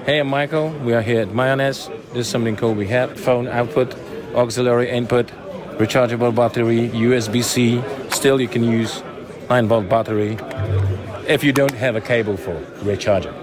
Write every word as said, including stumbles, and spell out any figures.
Hey, I'm Michael. We are here at Mayonnaise. This is something cool we have. Phone output, auxiliary input, rechargeable battery, U S B C. Still, you can use nine volt battery if you don't have a cable for recharging.